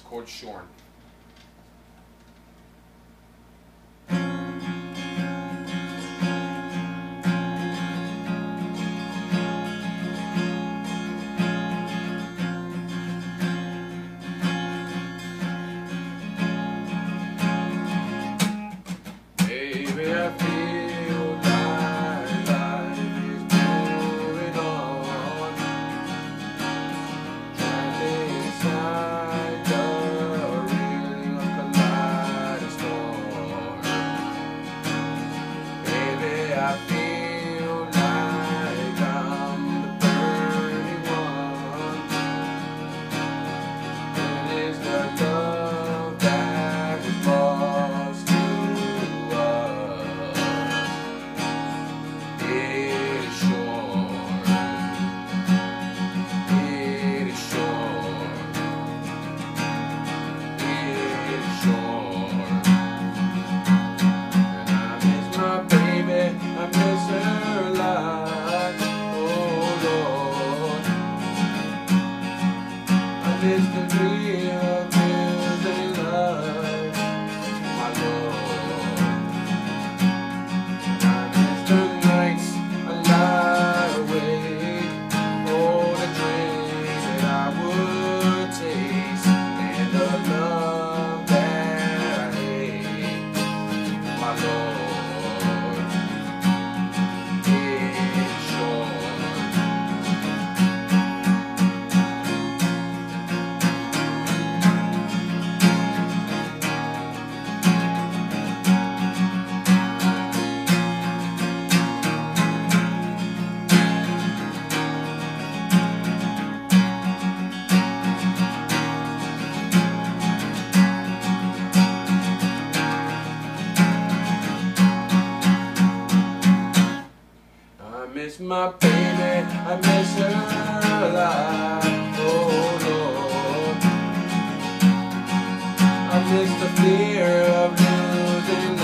called Shorn. Baby, I feel like life is moving on, trapped inside the ring of kaleidoscope. Baby, I feel like I'm the burning one. It is the love that was lost to us. It is shorn. It is shorn. It is shorn. And I miss my baby, I miss her a lot. Oh Lord, I miss the thrill of losing love, my Lord. I miss the nights I lie awake, oh, the drinks that I would taste, and the love that I hate, my Lord. It's shorn. I miss my baby, I miss her a lot, oh Lord. I miss the fear of losing